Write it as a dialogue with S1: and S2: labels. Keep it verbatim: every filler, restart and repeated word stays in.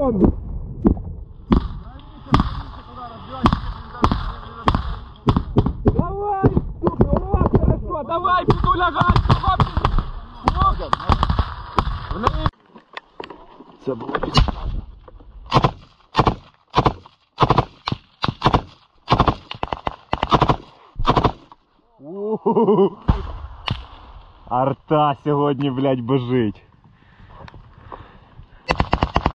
S1: Давай, сука, о, хорошо, давай, буду лягать, це було підставно. Арта сьогодні, блядь, бежить.